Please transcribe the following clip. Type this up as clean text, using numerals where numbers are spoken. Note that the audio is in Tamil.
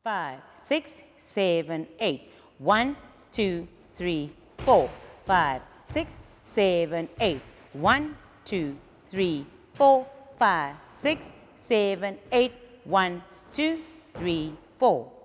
5, 6, 7, 8. 1, 2, 3, 4. 5, 6, 7, 8. 1, 2, 3, 4. 5, 6, 7, 8. 1, 2, 3, 4.